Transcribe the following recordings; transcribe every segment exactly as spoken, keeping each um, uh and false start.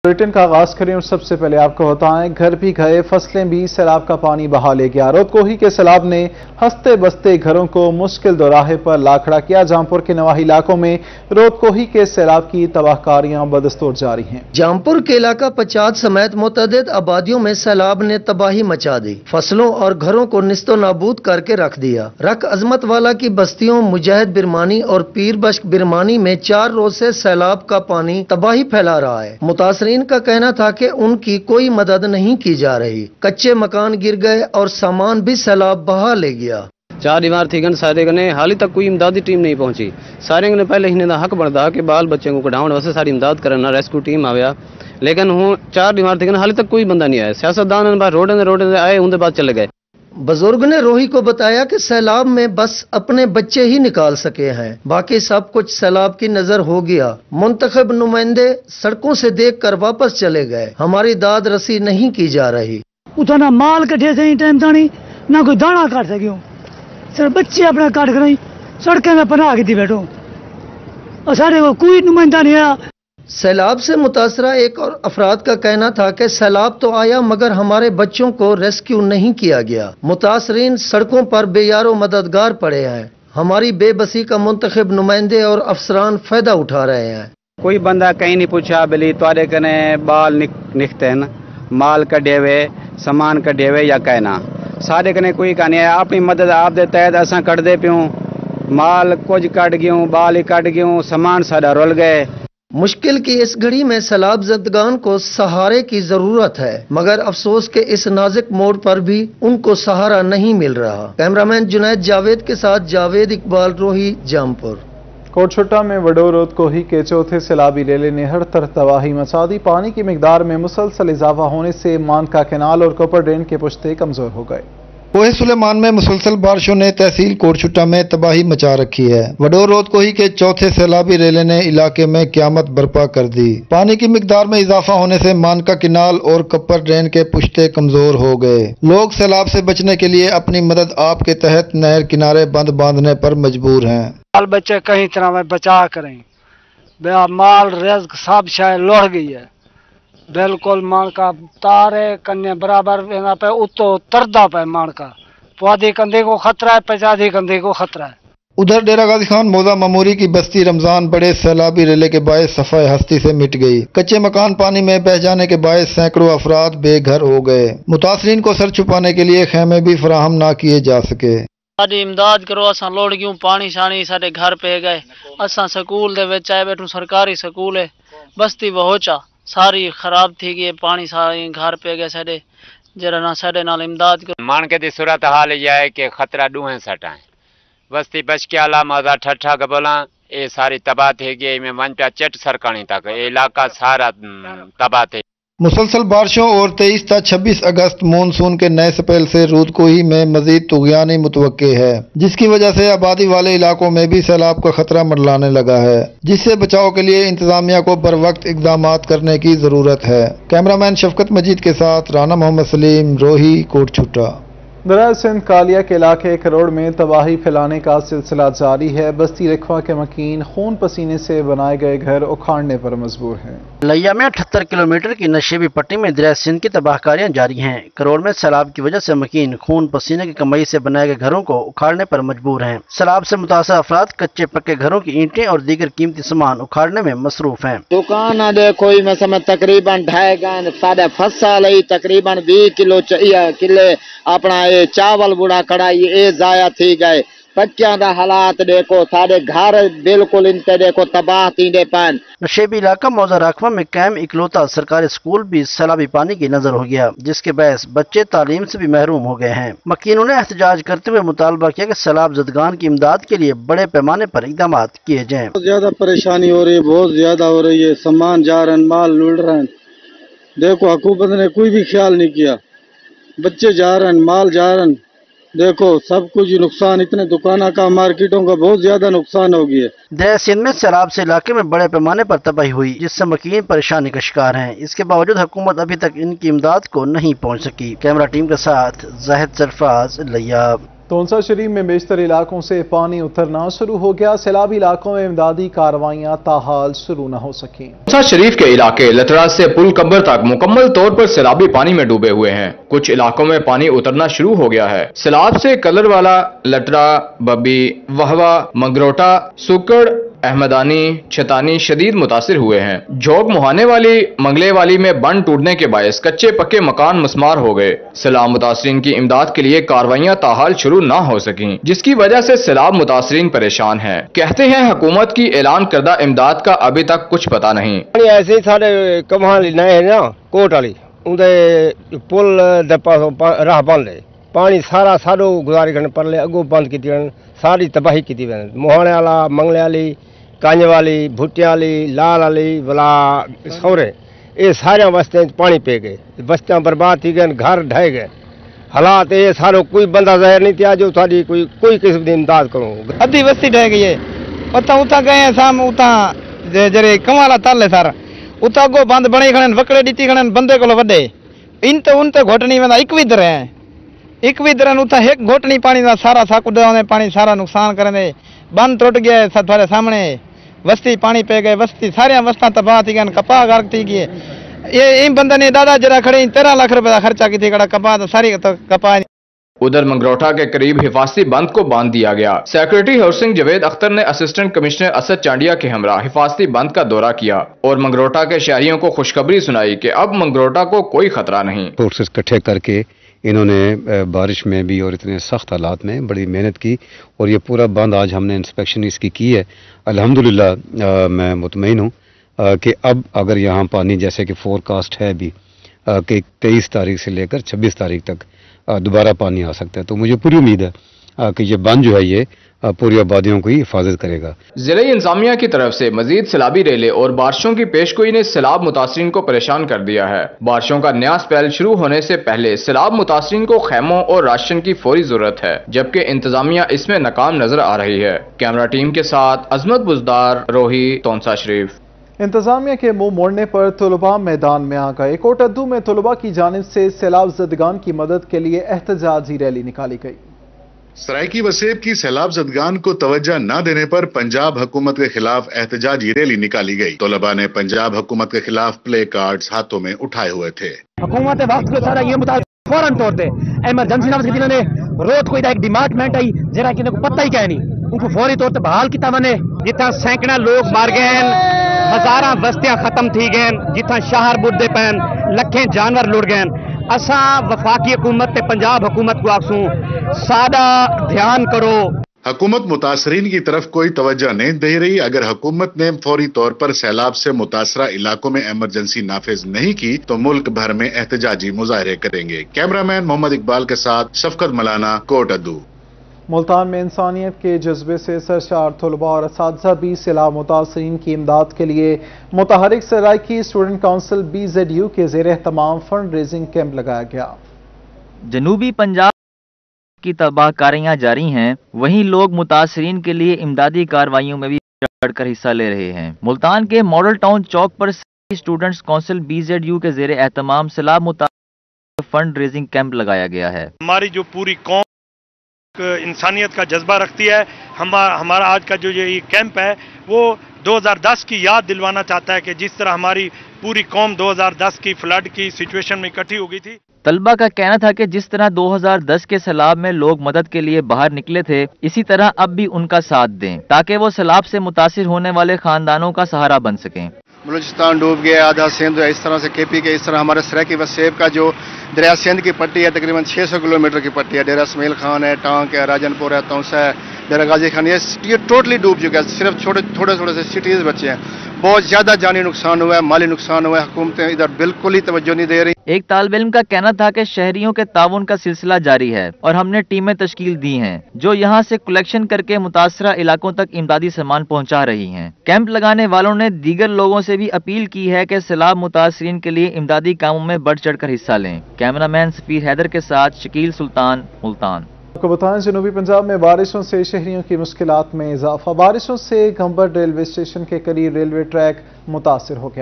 Bulletin کا آغاز کریں اور سب سے پہلے آپ کو بتائیں گھر بھی گئے فصلیں بھی سیلاب کا پانی بہا لے گیا۔ رود کوہی کے سیلاب نے ہنستے بستے گھروں کو مشکل دوراہے پر لا کھڑا کیا۔ جامپور کے نواحی علاقوں میں رود کوہی کے سیلاب کی تباہ کاریاں بدستور جاری ہیں۔ جامپور کے علاقہ پچات سمیت متعدد آبادیوں میں سیلاب نے تباہی مچا دی، فصلوں اور گھروں کو نیست و نابود کر کے رکھ دیا۔ رک عظمت والا کی بستیوں مجاہد برمانی اور پیر بشک برمانی میں چار روز سے سیلاب کا پانی تباہی پھیلا رہا ہے۔ متاثرین کا کہنا تھا کہ ان کی کوئی مدد نہیں کی جا رہی، کچے مکان گر گئے اور سامان بھی سیلاب بہا لے گیا۔ چار دیوار تھی گن سارے گنے حالی تک کوئی امدادی ٹیم نہیں پہنچی۔ سارے نے پہلے ہی نے حق بڑھتا کہ بال بچے کو کڈاؤن واسطے ساری امداد کرنا ریسکیو ٹیم آیا، لیکن ہوں چار دیوار تھی گن حالی تک کوئی بندہ نہیں آیا۔ سیاستدان روڈ روڈ آئے ان کے بعد چلے گئے۔ بزرگ نے روہی کو بتایا کہ سیلاب میں بس اپنے بچے ہی نکال سکے ہیں، باقی سب کچھ سیلاب کی نظر ہو گیا۔ منتخب نمائندے سڑکوں سے دیکھ کر واپس چلے گئے، ہماری داد رسی نہیں کی جا رہی۔ اتنا مال کٹے سے ٹائم تانی نہ کوئی دانا کاٹ سکیوں، صرف بچے اپنا کاٹ کر سڑکیں میں پناہ کی تھی بیٹھو اور سارے کو کوئی نمائندہ نہیں آیا۔ سیلاب سے متاثرہ ایک اور افراد کا کہنا تھا کہ سیلاب تو آیا مگر ہمارے بچوں کو ریسکیو نہیں کیا گیا۔ متاثرین سڑکوں پر بے یار و مددگار پڑے ہیں، ہماری بے بسی کا منتخب نمائندے اور افسران فائدہ اٹھا رہے ہیں۔ کوئی بندہ کہیں نہیں پوچھا بلی تارے کنے بال نکھتے ہیں، مال کڈے ہوئے سامان کڈے ہوئے یا کہنا سارے کنے کوئی کہانی ہے۔ اپنی مدد آپ دے تحت اساں کٹ دے پیوں، مال کچھ کٹ گیوں، بال ہی کٹ گیوں، سامان سارا رول گئے۔ مشکل کی اس گھڑی میں سیلاب زدگان کو سہارے کی ضرورت ہے، مگر افسوس کہ اس نازک موڑ پر بھی ان کو سہارا نہیں مل رہا۔ کیمرامین جنید جاوید کے ساتھ جاوید اقبال، روہی، جامپور۔ کوٹ چھٹا میں وڈو رود کوہی کے چوتھے سیلابی ریلے نے ہر طرف تباہی مچا دی۔ پانی کی مقدار میں مسلسل اضافہ ہونے سے مانکا کینال اور کوپر ڈرین کے پشتے کمزور ہو گئے۔ کوہ سلیمان میں مسلسل بارشوں نے تحصیل کوٹ چھٹا میں تباہی مچا رکھی ہے۔ وڈو رود کوہی کے چوتھے سیلابی ریلے نے علاقے میں قیامت برپا کر دی۔ پانی کی مقدار میں اضافہ ہونے سے مانکا کینال اور کپر ڈرین کے پشتے کمزور ہو گئے۔ لوگ سیلاب سے بچنے کے لیے اپنی مدد آپ کے تحت نہر کنارے بند باندھنے پر مجبور ہیں۔ بال بچے کہیں طرح میں بچا کریں، مال رزق سب شاید لوڑ گئی ہے، بالکل مان کا تارے کنے برابر پہ اتو تردا پہ مان کا پودی کندھے کو خطرہ ہے، پچادی کندھے کو خطرہ ہے۔ ادھر ڈیرہ غازی خان موزہ مموری کی بستی رمضان بڑے سیلابی ریلے کے باعث صفحہ ہستی سے مٹ گئی۔ کچے مکان پانی میں بہہ جانے کے باعث سینکڑوں افراد بے گھر ہو گئے۔ متاثرین کو سر چھپانے کے لیے خیمے بھی فراہم نہ کیے جا سکے۔ ساری امداد کرو، اساں لوڑ گیوں پانی شانی سارے گھر پہ گئے۔ اساں سکول دے وچ آئے بیٹھوں، سرکاری سکول ہے، بستی وہوچا ساری خراب تھی گئی، پانی سارے گھر پہ گئے سارے جرا نہ سارے نال امداد کرو۔ مان کے دی صورت حال یہ ہے کہ خطرہ ڈوہیں سٹائیں بستی بچ کے علا مازا ٹھٹھا گبولا اے ساری تباہ تھی گئی میں من پیا چٹ سرکانی تک اے علاقہ سارا تباہ تھی۔ مسلسل بارشوں اور تیئیس تا چھبیس اگست مونسون کے نئے سپیل سے رود کوہی میں مزید طغیانی متوقع ہے، جس کی وجہ سے آبادی والے علاقوں میں بھی سیلاب کا خطرہ منڈلانے لگا ہے، جس سے بچاؤ کے لیے انتظامیہ کو بر وقت اقدامات کرنے کی ضرورت ہے۔ کیمرامین شفقت مجید کے ساتھ رانا محمد سلیم، روہی، کوٹ چھٹا۔ دریا سندھ کالیا کے علاقے کروڑ میں تباہی پھیلانے کا سلسلہ جاری ہے۔ بستی رکھوا کے مکین خون پسینے سے بنائے گئے گھر اکھاڑنے پر مجبور ہیں۔ لیا میں اٹھہتر کلومیٹر کی نشیبی پٹی میں دریا سندھ کی تباہ کاریاں جاری ہیں۔ کروڑ میں سیلاب کی وجہ سے مکین خون پسینے کی کمائی سے بنائے گئے گھروں کو اکھاڑنے پر مجبور ہیں۔ سیلاب سے متاثرہ افراد کچے پکے گھروں کی اینٹیں اور دیگر قیمتی سامان اکھاڑنے میں مصروف ہیں۔ دکان دیکھو میں تقریباً ڈھائی گن ساڑھے فصل تقریباً بھی کلو کلے اپنا چاول بوڑا کڑائی اے ضائع تھی گئے۔ پکیاں دا حالات دیکھو، سارے گھر بالکل انتے دیکھو تباہ تیندے پین۔ نشیبی علاقہ موزہ راکھوا میں قائم اکلوتا سرکاری اسکول بھی سیلابی پانی کی نظر ہو گیا، جس کے باعث بچے تعلیم سے بھی محروم ہو گئے ہیں۔ مکینوں نے احتجاج کرتے ہوئے مطالبہ کیا کہ سیلاب زدگان کی امداد کے لیے بڑے پیمانے پر اقدامات کیے جائیں۔ بہت زیادہ پریشانی ہو رہی ہے، بہت زیادہ ہو رہی ہے، سامان جا رہے ہیں، مال لوٹ رہے ہیں، دیکھو حکومت نے کوئی بھی خیال نہیں کیا، بچے جا رہے ہیں، مال جا رہے ہیں، دیکھو سب کچھ نقصان، اتنے دکانوں کا مارکیٹوں کا بہت زیادہ نقصان ہو گیا ہے۔ دریا سندھ میں سیلاب سے علاقے میں بڑے پیمانے پر تباہی ہوئی، جس سے مکین پریشانی کا شکار ہیں۔ اس کے باوجود حکومت ابھی تک ان کی امداد کو نہیں پہنچ سکی۔ کیمرہ ٹیم کے ساتھ زاہد سرفراز، لیا۔ तोनसा शरीफ में बेशतर इलाकों से पानी उतरना शुरू हो गया। सैलाबी इलाकों में इमदादी कार्रवाइयां ताहाल शुरू न हो सकी। तोनसा शरीफ के इलाके लतरा से पुल कब्र तक मुकम्मल तौर पर सैलाबी पानी में डूबे हुए हैं। कुछ इलाकों में पानी उतरना शुरू हो गया है। सैलाब से कलर वाला, लटरा, बब्बी, वहवा, मंगरोटा, सुकड़, अहमदानी, छतानी शदीद मुतासिर हुए हैं। झोंक मुहाने वाली, मंगले वाली में बंद टूटने के बायस कच्चे पक्के मकान मस्मार हो गए। सैलाब मुतासरीन की इमदाद के लिए कार्रवाइयां ताहाल शुरू ना हो सकी, जिसकी वजह से सैलाब मुतासरीन परेशान हैं। कहते हैं हुकूमत की ऐलान करदा इमदाद का अभी तक कुछ पता नहीं। ऐसे ही सारे कमाल नए ना कोट वाली उनके पुल दे पासों राह बंद है। पानी सारा सारो गुजारी करने पर ले अगो बंद की सारी तबाही की मोहाने वाला, मंगले वाली, कांज वाली, भुट्टिया वाली, लाल वाली वाला सौरे ये सारे बस्ते पानी पे गए। बस्तियां बर्बाद थी गए, घर ढह गए। हालात ये सारो कोई बंदा ज़ाहिर नहीं था जो सारी कोई कोई किस्म की इमदाद करूँ। अद्धी बस्ती ढह गई है। उता उता गए शाम उता जरे कमाला ताले सारा उता अगो बंद बने खड़े वकड़े ॾिठी खड़े बंदे को वॾे इन ते उन ते घोटनी वेंदा एक भी दर एक भी दर उता एक घोटनी पानी का सारा साकुड पानी सारा नुकसान करे। बंद टुट गया थोड़े सामने वस्ती पानी पे गए। वस्ती सारिया वस्ता तबाह थी गई, कपा गर्क थी गई। ये इन बंदे ने दादा जरा खड़े तेरह लाख रुपए का खर्चा की थी कड़ा कपा तो सारी तो कपा। उधर मंगरोटा के करीब हिफाजती बंद को बांध दिया गया। सेक्रेटरी हाउसिंग जवेद अख्तर ने असिस्टेंट कमिश्नर असद चांडिया के हमरा हिफाजती बंद का दौरा किया और मंगरोटा के शहरियों को खुशखबरी सुनाई कि अब मंगरोटा को कोई खतरा नहीं। फोर्सेस इकट्ठे करके इन्होंने बारिश में भी और इतने सख्त हालात में बड़ी मेहनत की और ये पूरा बंद आज हमने इंस्पेक्शन इसकी की है। अल्हम्दुलिल्लाह मैं मुतमईन हूँ कि अब अगर यहाँ पानी जैसे कि फोरकास्ट है भी कि तेईस तारीख से लेकर छब्बीस तारीख तक दोबारा पानी आ सकता है, तो मुझे पूरी उम्मीद है कि ये बंद जो है ये पूरी आबादियों को ही हिफाजत करेगा। जिले इंतजामिया की तरफ से मजीद सैलाबी रेले और बारिशों की पेशगोई ने सैलाब मुतासरीन को परेशान कर दिया है। बारिशों का नया स्पेल शुरू होने से पहले सैलाब मुतासरीन को खैमों और राशन की फौरी जरूरत है, जबकि इंतजामिया इसमें नाकाम नजर आ रही है। कैमरा टीम के साथ अजमत बुजदार, रोही, तोनसा शरीफ। इंतजामिया के मुंह मोड़ने पर तलबा मैदान में आ गए। कोटद्दू में तलबा की जानिब से सैलाब ज़दगान की मदद के लिए एहतजाजी रैली निकाली गई। सराइकी वसेब की सैलाब ज़दगान को तवज्जो न देने पर पंजाब हुकूमत के खिलाफ एहतजाजी रैली निकाली गई। तलबा ने पंजाब हुकूमत के खिलाफ प्ले कार्ड्स हाथों में उठाए हुए थे। हुकूमत वक्त को सारा ये मुताबिक फौरन तौर पे इमरजेंसी नाम से ने रोज कोई एक डिपार्टमेंट आई जरा कि पता ही क्या नहीं उनको फौरी तौर पर बहाल किया मैंने। जितना सैकड़ा लोग मार गए, हजारा बस्तियां खत्म थी गए, जिथा शहर बुढ़ते पैन, लखें जानवर लुट गए। असा वफाकी हुकूमत ते पंजाब हुकूमत को आखसूं सादा ध्यान करो। हुकूमत मुतासरीन की तरफ कोई तवज्जो नहीं दे रही। अगर हुकूमत ने फौरी तौर पर सैलाब से मुतासरा इलाकों में इमरजेंसी नाफिज नहीं की तो मुल्क भर में एहतजाजी मुजाहरे करेंगे। कैमरामैन मोहम्मद इकबाल के साथ शफकत मलाना, कोटद्दू। मुल्तान में इंसानियत के जज्बे से सरशार तलबा और असातिज़ा भी सैलाब मुतासरीन की इमदाद के लिए मुतहरिक Saraiki student council B Z U के ज़ेर एहतमाम फंड रेजिंग कैंप लगाया गया। जनूबी पंजाब की तबाहकारियां जारी हैं, वहीं लोग मुतासरीन के लिए इमदादी कार्रवाइयों में भी बढ़कर हिस्सा ले रहे हैं। मुल्तान के मॉडल टाउन चौक पर students council B Z U के ज़ेर एहतमाम सैलाब मुतासरीन फंड रेजिंग कैंप लगाया गया है। हमारी जो पूरी कौम इंसानियत का जज्बा रखती है, हमारा हमारा आज का जो ये कैंप है वो दो हज़ार दस की याद दिलवाना चाहता है कि जिस तरह हमारी पूरी कौम दो हज़ार दस की फ्लड की सिचुएशन में इकट्ठी हो गई थी। तलबा का कहना था कि जिस तरह दो हज़ार दस के सैलाब में लोग मदद के लिए बाहर निकले थे, इसी तरह अब भी उनका साथ दें ताकि वो सैलाब से मुतासिर होने वाले खानदानों का सहारा बन सकें। बलूचिस्तान डूब गया, आधा सिंध इस तरह से केपी के, इस तरह हमारे सराइकी वसेब का जो दरिया सिंध की पट्टी है तकरीबन छह सौ किलोमीटर की पट्टी है। डेरा इसमाइल खान है, टांक है, राजनपुर है, तौसा है, डेरा गाजी खान, ये ये टोटली डूब चुका है। सिर्फ छोटे थोड़े थोड़े से सिटीज बचे हैं। बहुत ज्यादा जानी नुकसान हुआ है, माली नुकसान हुआ है। हुकूमतें इधर बिल्कुल ही तवज्जो नहीं दे रही। एक तालिब इल्म का कहना था कि शहरियों के ताउन का सिलसिला जारी है और हमने टीमें तश्कील दी हैं जो यहाँ से कलेक्शन करके मुतासरा इलाकों तक इमदादी सामान पहुँचा रही हैं। कैंप लगाने वालों ने दीगर लोगों से भी अपील की है कि सैलाब मुतासरीन के लिए इमदादी कामों में बढ़ चढ़ कर हिस्सा लें। कैमरामैन सफीर हैदर के साथ शकील सुल्तान, मुल्तान। आपको बताएं जनूबी पंजाब में बारिशों से शहरियों की मुश्किलात में इजाफा। बारिशों से गंबर रेलवे स्टेशन के करीब रेलवे ट्रैक मुतासिर हो गया।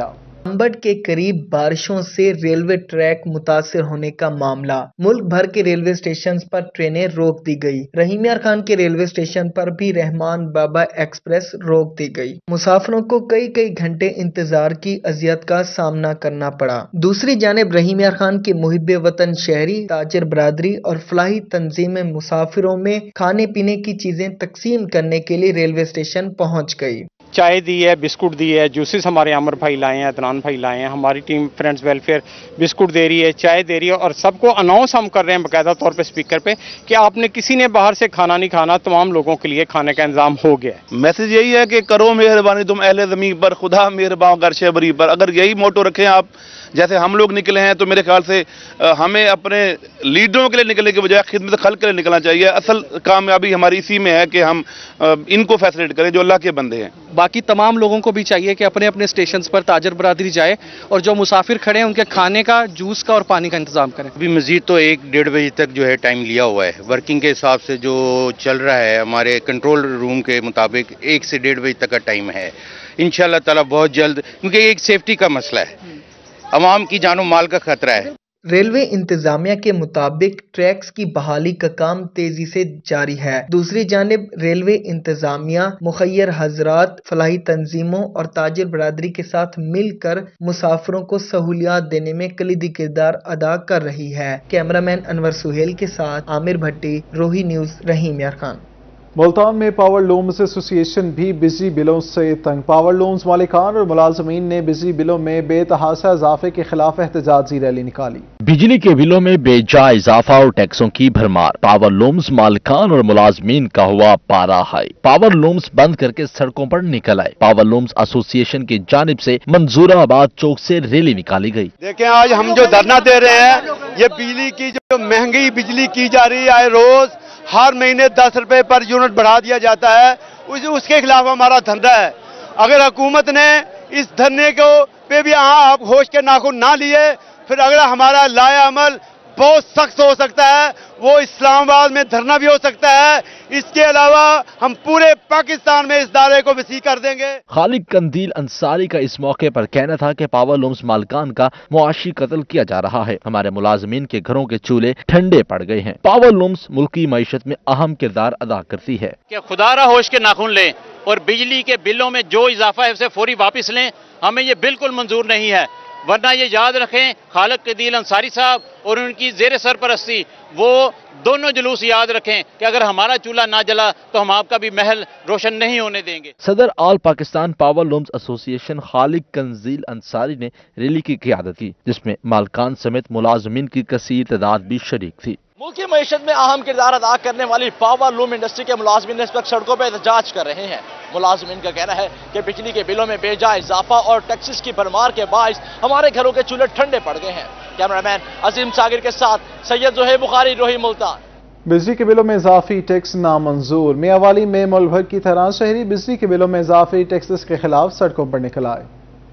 अंबड के करीब बारिशों से रेलवे ट्रैक मुतासिर होने का मामला। मुल्क भर के रेलवे स्टेशन पर ट्रेनें रोक दी गई। रहीम यार खान के रेलवे स्टेशन पर भी रहमान बाबा एक्सप्रेस रोक दी गई। मुसाफिरों को कई कई घंटे इंतजार की अजियत का सामना करना पड़ा। दूसरी जानिब रहीम यार खान के मुहिब्बे वतन शहरी, ताजिर बरादरी और फलाही तंजीमें मुसाफिरों में खाने पीने की चीजें तकसीम करने के लिए रेलवे स्टेशन पहुँच गई। चाय दी है, बिस्कुट दी है, जूसेस हमारे अमर भाई लाए हैं, अदनान भाई लाए हैं, हमारी टीम फ्रेंड्स वेलफेयर बिस्कुट दे रही है, चाय दे रही है और सबको अनाउंस हम कर रहे हैं बाकायदा तौर पे स्पीकर पे कि आपने किसी ने बाहर से खाना नहीं खाना, तमाम लोगों के लिए खाने का इंतजाम हो गया है। मैसेज यही है कि करो मेहरबानी तुम अहले ज़मीन पर, खुदा मेहरबान गर्शे बरी पर। अगर यही मोटो रखें आप, जैसे हम लोग निकले हैं, तो मेरे ख्याल से हमें अपने लीडरों के लिए निकलने के बजाय खिदमत खल्क के लिए निकलना चाहिए। असल कामयाबी हमारी इसी में है कि हम इनको फैसिलिटेट करें जो अल्लाह के बंदे हैं। बाकी तमाम लोगों को भी चाहिए कि अपने अपने स्टेशन पर ताजर बरादरी जाए और जो मुसाफिर खड़े हैं उनके खाने का, जूस का और पानी का इंतजाम करें। अभी मजीद तो एक डेढ़ बजे तक जो है टाइम लिया हुआ है। वर्किंग के हिसाब से जो चल रहा है हमारे कंट्रोल रूम के मुताबिक एक से डेढ़ बजे तक का टाइम है। इंशाल्लाह ताला बहुत जल्द, क्योंकि एक सेफ्टी का मसला है, अवाम की जानो माल का खतरा है। रेलवे इंतजामिया के मुताबिक ट्रैक्स की बहाली का काम तेजी से जारी है। दूसरी जानिब रेलवे इंतजामिया मुखैर हजरात, फलाही तंजीमों और ताजिर बरादरी के साथ मिलकर मुसाफिरों को सहूलियात देने में कलीदी किरदार अदा कर रही है। कैमरामैन अनवर सुहेल के साथ आमिर भट्टी, रोही न्यूज, रहीम यार खान। मुल्तान में पावर लूम्स एसोसिएशन भी बिजली बिलों से तंग। पावर लूम्स मालिकान और मुलाजमीन ने बिजली बिलों में बेतहाशा इजाफे के खिलाफ एहतजाजी रैली निकाली। बिजली के बिलों में बेजा इजाफा और टैक्सों की भरमार। पावर लूम्स मालिकान और मुलाजमीन का हुआ पारा हाई। पावर लूम्स बंद करके सड़कों पर निकल आए। पावर लूम्स एसोसिएशन की जानिब से मंजूराबाद चौक से रैली निकाली गई। देखें, आज हम जो धरना दे रहे हैं, ये बिजली की जो महंगी बिजली की जा रही है, रोज हर महीने दस रुपए पर यूनिट बढ़ा दिया जाता है, उस, उसके खिलाफ हमारा धरना है। अगर हुकूमत ने इस धरने को पे भी आप होश के नाखून ना लिए, फिर अगला हमारा लाया अमल बहुत सख्त हो सकता है। वो इस्लामाबाद में धरना भी हो सकता है। इसके अलावा हम पूरे पाकिस्तान में इस दायरे को वसी कर देंगे। खालिद कंदील अंसारी का इस मौके पर कहना था कि पावर लूम्स मालिकान का मुआशी कत्ल किया जा रहा है। हमारे मुलाजमीन के घरों के चूल्हे ठंडे पड़ गए हैं। पावर लूम्स मुल्की मईशत में अहम किरदार अदा करती है। कि खुदारा होश के नाखून लें और बिजली के बिलों में जो इजाफा है उसे फौरी वापस लें। हमें ये बिल्कुल मंजूर नहीं है, वरना ये याद रखें खालिद कंदील अंसारी साहब और उनकी जेर सरपरस्ती वो दोनों जुलूस याद रखें कि अगर हमारा चूल्हा ना जला तो हम आपका भी महल रोशन नहीं होने देंगे। सदर all Pakistan power looms association Khalid Qandeel Ansari ने रैली की क़ियादत की, जिसमें मालकान समेत मुलाजमीन की कसीर तादाद भी शरीक थी। मुल्की मईशत में अहम किरदार अदा करने वाली पावर लूम इंडस्ट्री के मुलाजमीन इस वक्त सड़कों पर एहतजाज कर रहे हैं। मुलाजमीन का कहना है कि बिजली के बिलों में बेजा इजाफा और टैक्सेस की भरमार के बायस हमारे घरों के चूल्हे ठंडे पड़ गए हैं। कैमरामैन अजीम सागिर के साथ सैयद जोहेब बुखारी, रोही, मुल्तान। बिजली के बिलों में इजाफी टैक्स नामंजूर। मियांवाली में मुल्क भर की तरह शहरी बिजली के बिलों में इजाफी टैक्सेस के खिलाफ सड़कों पर निकल आए।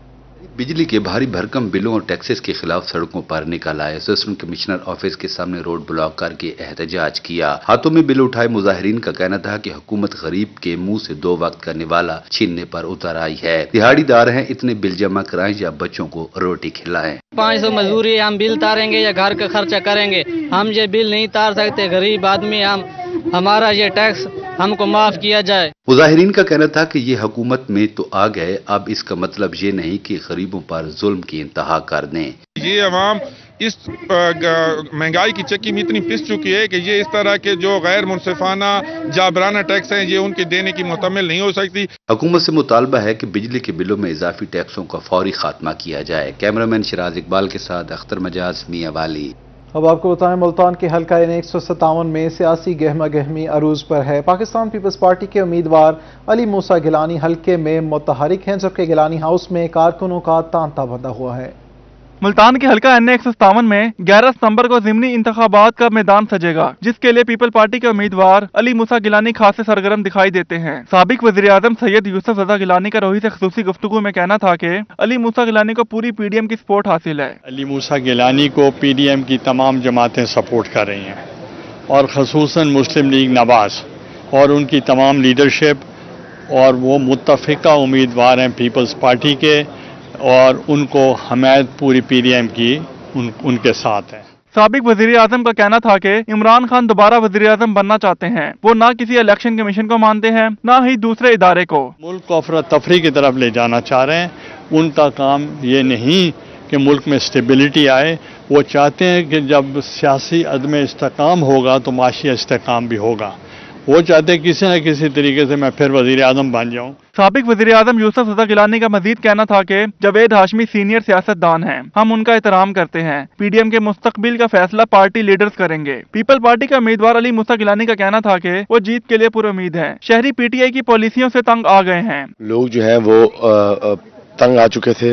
बिजली के भारी भरकम बिलों और टैक्सेस के खिलाफ सड़कों पर निकल आए। असिस्टेंट कमिश्नर ऑफिस के सामने रोड ब्लॉक करके एहतजाज किया। हाथों में बिल उठाए मुजाहिरीन का कहना था कि हुकूमत गरीब के मुंह से दो वक्त का निवाला छीनने पर उतर आई है। दिहाड़ीदार हैं, इतने बिल जमा कराएं या बच्चों को रोटी खिलाएं। पाँच सौ मजदूरी हम बिल तारेंगे या घर का खर्चा करेंगे, हम ये बिल नहीं तार सकते। गरीब आदमी हम, हमारा ये टैक्स हमको माफ किया जाए। मुजाहिरीन का कहना था कि ये हुकूमत में तो आ गए, अब इसका मतलब ये नहीं कि गरीबों पर जुल्म की इंतहा कर दें। ये अवाम इस महंगाई की चक्की में इतनी पिस चुकी है कि ये इस तरह के जो गैर मुनसिफाना जाबराना टैक्स हैं ये उनके देने की मुतमिल नहीं हो सकती। हुकूमत से मुतालबा है कि बिजली के बिलों में इजाफी टैक्सों का फौरी खात्मा किया जाए। कैमरामैन शिराज इकबाल के साथ अख्तर मजाज, मियांवाली। अब आपको बताएं, मुल्तान के हल्का एन एक सौ सत्तावन में सियासी गहमा गहमी अरूज पर है। पाकिस्तान पीपल्स पार्टी के उम्मीदवार अली मूसा गिलानी हल्के में मुतहरिक हैं, जबकि गिलानी हाउस में कारकुनों का तांता बंधा हुआ है। मुल्तान के हल्का एन एक सौ सत्तावन में ग्यारह सितंबर को ज़िमनी इंतखाबात का मैदान सजेगा, जिसके लिए पीपल पार्टी के उम्मीदवार अली मूसा गिलानी खासे सरगर्म दिखाई देते हैं। साबिक वज़ीर आज़म सैयद यूसुफ रज़ा गिलानी का रोही से ख़ुसूसी गुफ्तगू में कहना था कि अली मूसा गिलानी को पूरी पीडीएम की सपोर्ट हासिल है। अली मूसा गिलानी को पीडीएम की तमाम जमातें सपोर्ट कर रही हैं और ख़ुसूसन मुस्लिम लीग नवाज और उनकी तमाम लीडरशिप, और वो मुत्तफ़िका उम्मीदवार हैं पीपल्स पार्टी के और उनको हमायत पूरी पी डी एम की उन, उनके साथ है। साबिक वजीर आजम का कहना था कि इमरान खान दोबारा वजीर आजम बनना चाहते हैं। वो ना किसी इलेक्शन कमीशन को मानते हैं, ना ही दूसरे इदारे को। मुल्क को अफरा तफरी की तरफ ले जाना चाह रहे हैं। उनका काम ये नहीं कि मुल्क में स्टेबिलिटी आए, वो चाहते हैं कि जब सियासी अदम इस्तेकाम होगा तो माशी इस्तेकाम भी होगा। वो चाहते हैं किसी न किसी तरीके से मैं फिर वजीर आजम बन जाऊं। साबिक वजीर आजम यूसुफ रज़ा गिलानी का मजीद कहना था कि जावेद हाशमी सीनियर सियासतदान हैं, हम उनका एहतराम करते हैं। पीडीएम के मुस्तकबिल का फैसला पार्टी लीडर्स करेंगे। पीपल पार्टी का उम्मीदवार अली मूसा गिलानी का कहना था कि वो जीत के लिए पूरी उम्मीद है। शहरी पीटीआई की पॉलिसियों से तंग आ गए हैं। लोग जो है वो आ, तंग आ चुके थे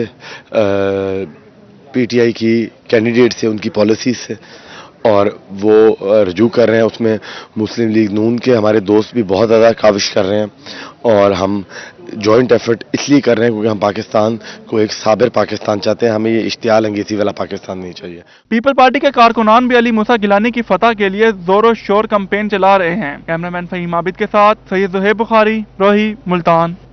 पीटीआई की कैंडिडेट से, उनकी पॉलिसी से, और वो रजू कर रहे हैं। उसमें मुस्लिम लीग नून के हमारे दोस्त भी बहुत ज़्यादा काविश कर रहे हैं, और हम जॉइंट एफर्ट इसलिए कर रहे हैं क्योंकि हम पाकिस्तान को एक साबिर पाकिस्तान चाहते हैं। हमें ये इश्तियाल अंगेजी वाला पाकिस्तान नहीं चाहिए। पीपल पार्टी के कारकुनान भी अली मूसा गिलानी की फतह के लिए जोरों शोर कैंपेन चला रहे हैं। कैमरामैन फहीम आबिद के साथ सैयद ज़ुहैब बुखारी, रोही, मुल्तान।